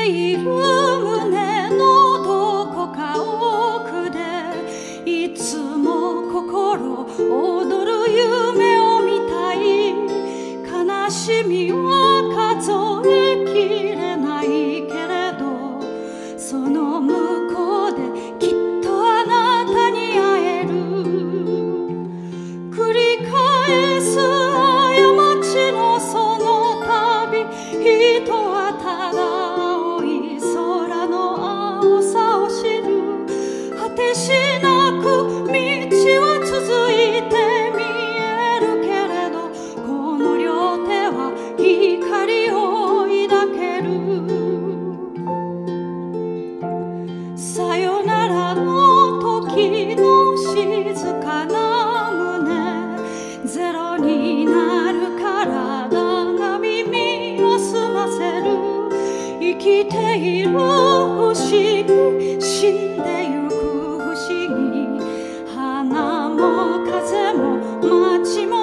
ている胸のどこか奥でいつも心躍る夢を見たい。悲しみは数えきれないけれど、その向こうできっとあなたに会える。繰り返す過ちのその度、人はただ青い空の青さを知る。果てしなく道は続いて見えるけれど、この両手は光を抱ける。さよならの時の静かな胸、ゼロになる体が耳を澄ませる。生きている不思議、死んでゆく不思議、花も風も街も